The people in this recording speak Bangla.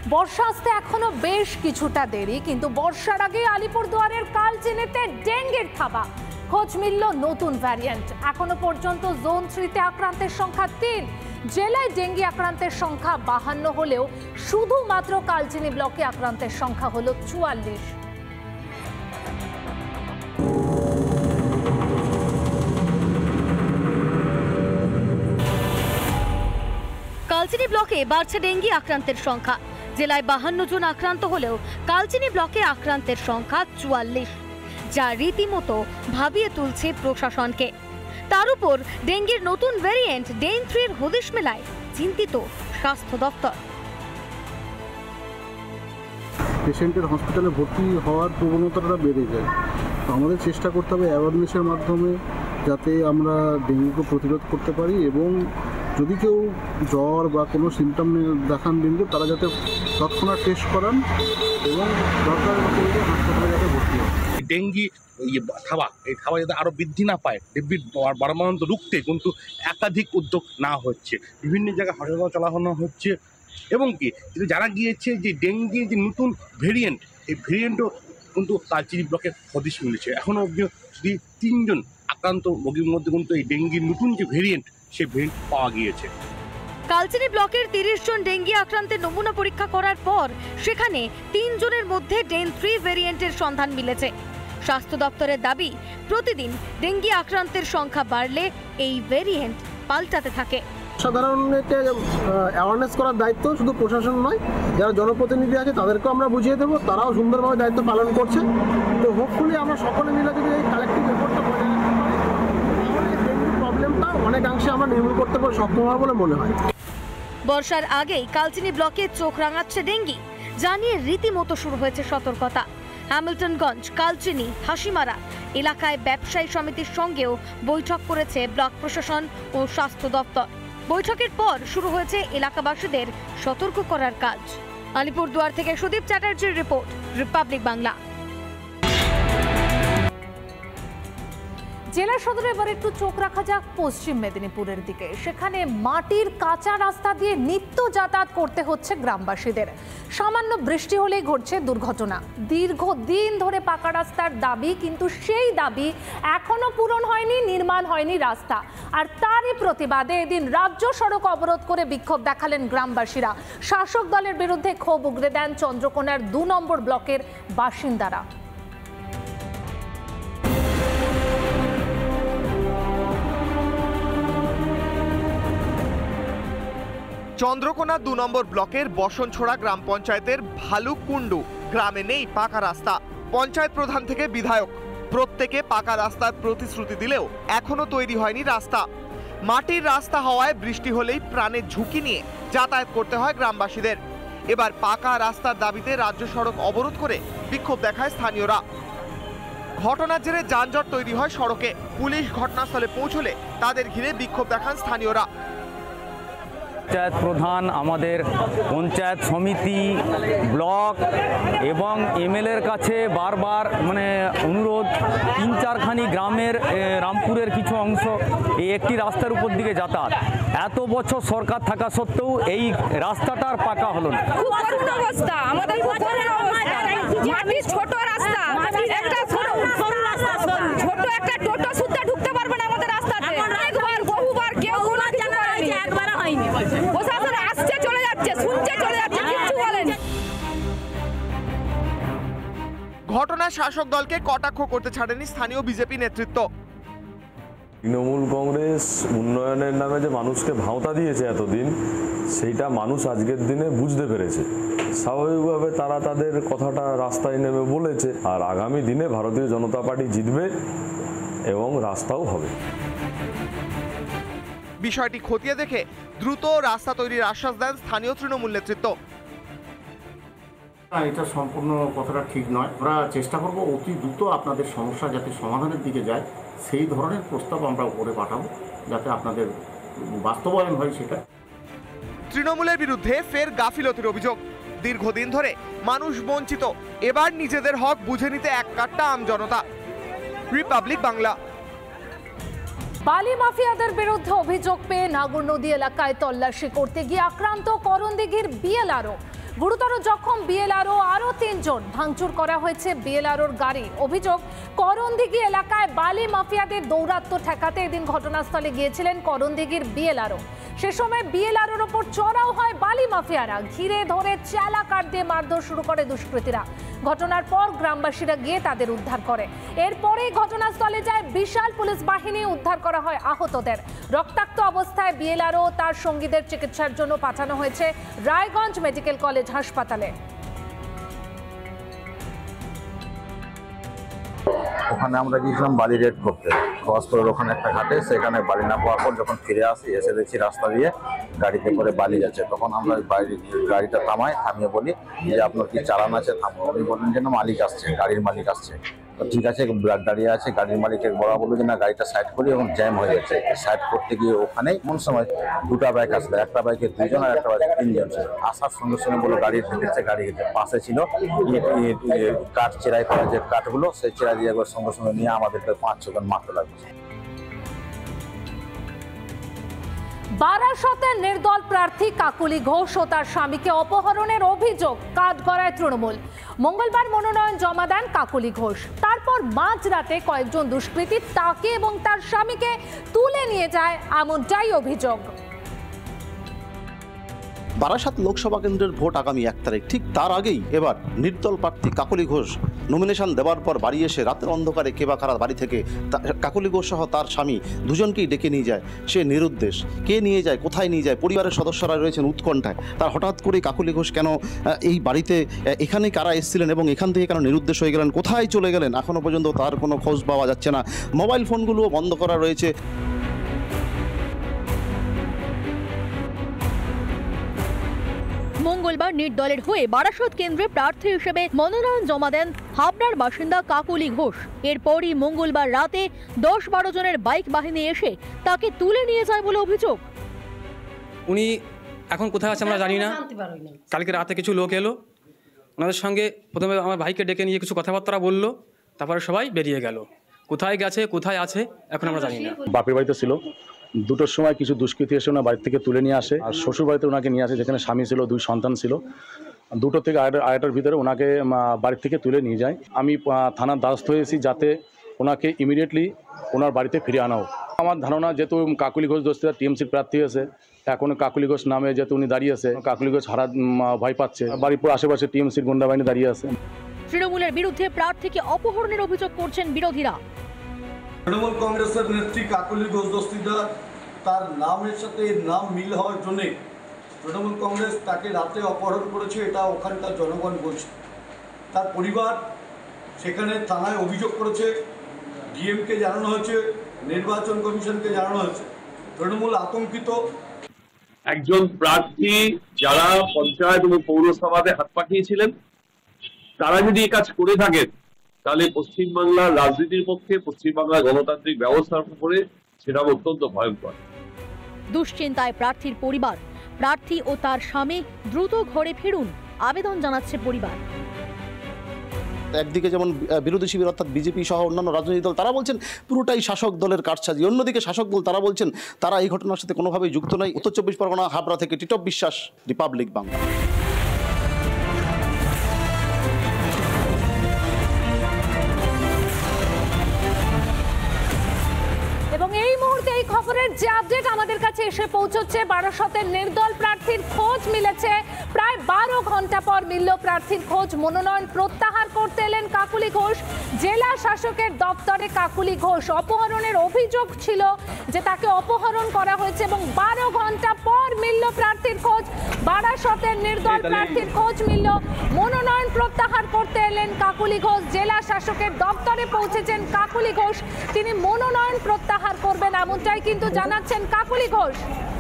বর্ষা আসতে এখনো বেশ কিছুটা দেরি, কিন্তু বর্ষার আগে আলিপুরদুয়ারের কালচিনিতে ডেঙ্গির থাবা। খোঁজ মিলল নতুন ভ্যারিয়েন্ট। এখনো পর্যন্ত জোন 3-তে আক্রান্তের সংখ্যা 3। জেলায় ডেঙ্গি আক্রান্তের সংখ্যা 52 হলেও শুধুমাত্র কালচিনি ব্লকে আক্রান্তের সংখ্যা হলো 44। কালচিনি ব্লকে বাড়ছে ডেঙ্গি আক্রান্তের সংখ্যা। জেলায় 52 জন আক্রান্ত হলেও কালচিনি ব্লকে আক্রান্তের সংখ্যা 44, যা রীতিমতো ভাবিয়ে তুলছে প্রশাসনকে। তার উপর ডেঙ্গির নতুন ভ্যারিয়েন্ট ডেন 3-এর হদিশ মেলায় চিন্তিত স্বাস্থ্য দপ্তর। পেশেন্টের হসপিটালে ভর্তি হওয়ার প্রবণতাটা বেড়ে যায়, তো আমাদের চেষ্টা করতে হবে অ্যাওয়ারনেসের মাধ্যমে যাতে আমরা ডেঙ্গুকে প্রতিরোধ করতে পারি, এবং যদি কেউ জ্বর বা কোনো সিমটম দেখান ডেঙ্গু, তারা যাতে তৎক্ষণাৎ টেস্ট করান এবং দরকার মতো হাসপাতালে যাতে ভর্তি হয়। ডেঙ্গি থাবা, এই থাবা যাতে আরও বৃদ্ধি না পায়, ডেঙ্গির বাড়াবাড়ন্ত রুখতে কিন্তু একাধিক উদ্যোগ না হচ্ছে, বিভিন্ন জায়গায় হাসপাতাল চালানো হচ্ছে, এবং কি জানা গিয়েছে যে ডেঙ্গির যে নতুন ভেরিয়েন্ট, এই ভেরিয়েন্টও কিন্তু কালচিনি ব্লকে হদিশ মিলেছে। এখনও অবধি যদি 3 জন আক্রান্ত রোগীর মধ্যে কিন্তু এই ডেঙ্গির নতুন যে ভেরিয়েন্ট, সেই ভেরিয়েন্ট পাওয়া গিয়েছে। কালচিনি ব্লকের 30 জন ডেঙ্গি আক্রান্তের নমুনা পরীক্ষা করার পর সেখানে 3 জনের মধ্যে ডেন 3 ভেরিয়েন্টের সন্ধান মিলেছে। স্বাস্থ্য দপ্তরের দাবি, প্রতিদিন ডেঙ্গি আক্রান্তের সংখ্যা বাড়লে এই ভেরিয়েন্ট পাল্টাতে থাকে। সাধারণকে অ্যাওয়ারনেস করার দায়িত্ব শুধু প্রশাসন নয়, যারা জনপ্রতিনিধি আছে তাদেরকেও আমরা বুঝিয়ে দেবো, তারাও সুন্দরভাবে দায়িত্ব পালন করছে। তো হোপফুলি আমরা সকলে মিলে যদি এই কালেক্টিভ এফোর্টটা বজায় রাখতে পারি, তাহলে ডেঙ্গু প্রবলেমটা অনেকাংশে আমরা নির্মূল করতে সক্ষম হবে বলে মনে হয়। বর্ষার আগেই কালচিনি ব্লকে চোখ রাঙাচ্ছে ডেঙ্গি, জানিয়ে রীতিমতো শুরু হয়েছে সতর্কতা। হ্যামিল্টনগঞ্জ, কালচিনি, হাসিমারা এলাকায় ব্যবসায়ী সমিতির সঙ্গেও বৈঠক করেছে ব্লক প্রশাসন ও স্বাস্থ্য দপ্তর। বৈঠকের পর শুরু হয়েছে এলাকাবাসীদের সতর্ক করার কাজ। আলিপুরদুয়ার থেকে সুদীপ চ্যাটার্জির রিপোর্ট, রিপাবলিক বাংলা। জেলা সদরে এবার একটু চোখ রাখা যাক পশ্চিম মেদিনীপুরের দিকে। সেখানে মাটির কাঁচা রাস্তা দিয়ে নিত্য যাতায়াত করতে হচ্ছে গ্রামবাসীদের। সামান্য বৃষ্টি হলেই ঘটছে দুর্ঘটনা। দীর্ঘদিন ধরে পাকা রাস্তার দাবি, কিন্তু সেই দাবি এখনো পূরণ হয়নি, নির্মাণ হয়নি রাস্তা। আর তারই প্রতিবাদে এদিন রাজ্য সড়ক অবরোধ করে বিক্ষোভ দেখালেন গ্রামবাসীরা। শাসক দলের বিরুদ্ধে ক্ষোভ উগরে দেন চন্দ্রকোনার 2 নম্বর ব্লকের বাসিন্দারা। চন্দ্রকোনা 2 নম্বর ব্লকের বসনছোড়া গ্রাম পঞ্চায়েতের ভালুকুন্ডু গ্রামে নেই পাকা রাস্তা। পঞ্চায়েত প্রধান থেকে বিধায়ক প্রত্যেকে পাকা রাস্তার প্রতিশ্রুতি দিলেও এখনো তৈরি হয়নি রাস্তা। মাটির রাস্তা হওয়ায় বৃষ্টি হলেই প্রাণের ঝুঁকি নিয়ে যাতায়াত করতে হয় গ্রামবাসীদের। এবার পাকা রাস্তার দাবিতে রাজ্য সড়ক অবরোধ করে বিক্ষোভ দেখায় স্থানীয়রা। ঘটনার জেরে যানজট তৈরি হয় সড়কে। পুলিশ ঘটনাস্থলে পৌঁছলে তাদের ঘিরে বিক্ষোভ দেখান স্থানীয়রা। পঞ্চায়েত প্রধান, আমাদের পঞ্চায়েত সমিতি, ব্লক এবং এমএলএর কাছে বারবার অনুরোধ, 3-4খানি গ্রামের রামপুরের কিছু অংশ এই একটি রাস্তার উপর দিকে যাতায়াত। এত বছর সরকার থাকা সত্ত্বেও এই রাস্তাটার পাকা হলো না। ছোট রাস্তা, একটা ছোট একটা টোটো সুদ্ধা ঢুকতে পারবে না আমাদের রাস্তাতে। একবার বহুবার কেউ কোনো কিছু করেনি, একবার হয়নি। প্রশাসন আসছে চলে যাচ্ছে, শুনছে চলে যাচ্ছে, কিছু বলেনি। ঘটনা শাসক দলকে কটাক্ষ করতে ছাড়েনি স্থানীয় বিজেপি নেতৃত্ব। তৃণমূল কংগ্রেস উন্নয়নের নামে যে মানুষকে ভাওতা দিয়েছে এতদিন, সেইটা মানুষ আজকের দিনে বুঝতে পেরেছে। স্বাভাবিকভাবে তারা তাদের কথাটা রাস্তায় নেমে বলেছে, আর আগামী দিনে ভারতীয় জনতা পার্টি জিতবে এবং রাস্তাও হবে। বিষয়টি খতিয়ে দেখে দ্রুত রাস্তা তৈরির আশ্বাস দেন স্থানীয় তৃণমূল নেতৃত্ব। এটা সম্পূর্ণ কথাটা ঠিক নয়। আমরা চেষ্টা করব অতি দ্রুত আপনাদের সমস্যা যাতে সমাধানের দিকে যায়, সেই ধরনের প্রস্তাব আমরা উপরে পাঠাবো, যাতে আপনাদের বাস্তবায়ন হয় সেটা। তৃণমূলের বিরুদ্ধে ফের গাফিলতির অভিযোগ। দীর্ঘদিন ধরে মানুষ বঞ্চিত, এবার নিজেদের হক বুঝে নিতে এক কাট্টা আমজনতা। রিপাবলিক বাংলা। বালি মাফিয়াদের বিরুদ্ধে অভিযোগ পেয়ে নাগর নদী এলাকায় তল্লাশি করতে গিয়ে আক্রান্ত করণদিঘির বিএলআরও। গুরুতর জখম বিএলআরও, আরও 3 জন। ভাঙচুর করা হয়েছে বিএলআরওর গাড়ি। অভিযোগ, করণদিঘি এলাকায় বালি মাফিয়াদের দৌরাত্ম্য ঠেকাতে এদিন ঘটনাস্থলে গিয়েছিলেন করণদিঘির বিএলআরও। সে সময় বিএলআরওর ওপর চড়াও হয় বালি মাফিয়ারা। ঘিরে ধরে চালা কাঠ দিয়ে মারধর শুরু করে দুষ্কৃতীরা। ঘটনার পর গ্রামবাসীরা গিয়ে তাদের উদ্ধার করে। এরপরেই ঘটনাস্থলে যায় বিশাল পুলিশ বাহিনী। উদ্ধার করা হয় আহতদের। রক্তাক্ত অবস্থায় বিএলআরও তার সঙ্গীদের চিকিৎসার জন্য পাঠানো হয়েছে রায়গঞ্জ মেডিকেল কলেজ হাসপাতালে। ওখানে আমরা গিয়েছিলাম বালি রেড করতে, কসপুরের ওখানে একটা ঘাটে। সেখানে বালি না পাওয়ার পর যখন ফিরে আসি, এসে দেখছি রাস্তা দিয়ে গাড়িতে করে বালি যাচ্ছে। তখন আমরা গাড়িটা থামিয়ে বলি যে আপনার কি চালান আছে, থামো। উনি বললেন যে না, মালিক আসছে, গাড়ির মালিক আসছে। তো ঠিক আছে, দাঁড়িয়ে আছে। গাড়ির মালিকের বলা বললো যে না, গাড়িটা সাইড করি, এবং জ্যাম হয়ে গেছে। সাইড করতে গিয়ে ওখানেই এমন সময় 2টা বাইক আসলো। একটা বাইকে 2 জন আর একটা বাইকে 3 জন ছিল। আসার সঙ্গে সঙ্গে বললো গাড়ি ঢেকেছে। গাড়ি পাশে ছিল কাঠ চেরাই করা যে কাঠগুলো, সেই চেরাই দিয়ে সঙ্গে সঙ্গে নিয়ে আমাদেরকে 5-6 জন মারতে লাগছে। বারাসতের নির্দল প্রার্থী কাকুলি ঘোষ ও তার স্বামীকে অপহরণের অভিযোগ কাঠগড়ায় তৃণমূল। মঙ্গলবার মনোনয়ন জমা দেন কাকুলি ঘোষ। তারপর মাঝরাতে কয়েকজন দুষ্কৃতী তাকে এবং তার স্বামীকে তুলে নিয়ে যায়, এমনটাই অভিযোগ। বারাসাত লোকসভা কেন্দ্রের ভোট আগামী 1 তারিখ। ঠিক তার আগেই এবার নির্দল প্রার্থী কাকুলি ঘোষ নমিনেশন দেওয়ার পর বাড়ি এসে রাতের অন্ধকারে কে বা কারা বাড়ি থেকে কাকুলি ঘোষ সহ তার স্বামী দুজনকেই ডেকে নিয়ে যায়। সে নিরুদ্দেশ। কে নিয়ে যায়, কোথায় নিয়ে যায়, পরিবারের সদস্যরা রয়েছেন উৎকণ্ঠায়। তার হঠাৎ করে কাকুলি ঘোষ কেন এই বাড়িতে, এখানেই কারা এসেছিলেন এবং এখান থেকে কেন নিরুদ্দেশ হয়ে গেলেন, কোথায় চলে গেলেন, এখনও পর্যন্ত তার কোনো খোঁজ পাওয়া যাচ্ছে না। মোবাইল ফোনগুলোও বন্ধ করা রয়েছে। মঙ্গলবার নির্দলের হয়ে বারাসত কেন্দ্রে প্রার্থী হিসেবে মনোনয়ন জমা দেন হাবড়ার বাসিন্দা কাকুলি ঘোষ। এরপরই মঙ্গলবার রাতে 10-12 জনের বাইক বাহিনী এসে তাকে তুলে নিয়ে যায় বলে অভিযোগ। উনি এখন কোথায় আছে আমরা জানি না। কালকে রাতে কিছু লোক এলো, ওনাদের সঙ্গে প্রথমে আমার ভাইকে ডেকে নিয়ে কিছু কথাবার্তা বললো, তারপরে সবাই বেরিয়ে গেল। কোথায় গেছে, কোথায় আছে এখন আমরা জানি না। বাপের বাড়িতে ছিল, 2টোর সময় কিছু দুষ্কৃতী এসে ওনার বাড়ি থেকে তুলে নিয়ে আসে। আর শ্বশুর বাড়িতে ওনাকে নিয়ে আসে, যেখানে স্বামী ছিল, 2 সন্তান ছিল। 2টো থেকে আড়াইটার ভিতরে ওনাকে বাড়ি থেকে তুলে নিয়ে যায়। আমি থানার দ্বারস্থ হয়েছি যাতে ওনাকে ইমিডিয়েটলি ওনার বাড়িতে ফিরে আনা হোক। আমার ধারণা যেহেতু কাকুলি ঘোষ দোস্তিরা টিএমসির প্রার্থী হয়েছে, এখন কাকুলি ঘোষ নামে যেহেতু উনি দাঁড়িয়ে আছে, কাকুলি ঘোষ ভয় পাচ্ছে। বাড়ির পর আশেপাশে টিএমসির গুন্ডা বাহিনী দাঁড়িয়ে আছে। তৃণমূলের বিরুদ্ধে প্রার্থীকে অপহরণের অভিযোগ করছেন বিরোধীরা। তৃণমূল কংগ্রেসের নেত্রী কাকুলি ঘোষ দস্তিদার, তার নামের সাথে নাম মিল হওয়ার জন্যে তৃণমূল কংগ্রেস তাকে রাতে অপহরণ করেছে, এটা ওখানকার জনগণ বলছে। তার পরিবার সেখানে থানায় অভিযোগ করেছে, ডিএমকে জানানো হয়েছে, নির্বাচন কমিশনকে জানানো হয়েছে। তৃণমূল আতঙ্কিত। একজন প্রার্থী যারা পঞ্চায়েত এবং পৌরসভাতে হাত পাঠিয়েছিলেন, তারা যদি এই কাজ করে থাকেন, তাহলে পশ্চিমবাংলার রাজনীতির পক্ষে, পশ্চিমবাংলার গণতান্ত্রিক ব্যবস্থার উপরে সেটা অত্যন্ত ভয়ঙ্কর। দুশ্চিন্তায় প্রার্থীর পরিবার। প্রার্থী ও তার স্বামী দ্রুত ঘরে ফিরুন আবেদন জানাচ্ছে পরিবার। একদিকে যেমন বিরোধী শিবির অর্থাৎ বিজেপি সহ অন্যান্য রাজনৈতিক দল তারা বলছেন পুরোটাই শাসক দলের কারসাজি। অন্যদিকে শাসক দল তারা বলছেন তারা এই ঘটনার সাথে কোনোভাবেই যুক্ত নয়। উত্তর 24 পরগনা হাবড়া থেকে টিটপ বিশ্বাস, রিপাবলিক বাংলা। এবং এই মুহূর্তে এই খবরের যে আপডেট আমাদের কাছে এসে পৌঁছচ্ছে, বারাসতের নির্দল প্রার্থীর খোঁজ মিলেছে। প্রায় 12 ঘন্টা পর মিলল প্রার্থীর খোঁজ। মনোনয়ন প্রত্যাহার করতে এলেন কাকুলি ঘোষ। জেলা শাসকের দপ্তরে কাকুলি ঘোষ। অপহরণের অভিযোগ ছিল যে তাকে অপহরণ করা হয়েছে এবং 12 ঘন্টা পর মিলল প্রার্থীর খোঁজ। বারাসতের নির্দল প্রার্থীর খোঁজ মিলল। মনোনয়ন প্রত্যাহার করতে এলেন কাকুলি ঘোষ। জেলা শাসকের দপ্তরে পৌঁছেছেন কাকুলি ঘোষ। তিনি মনোনয়ন প্রত্যাহার করবেন, এমনটাই কিন্তু জানাচ্ছেন কাকুলি ঘোষ।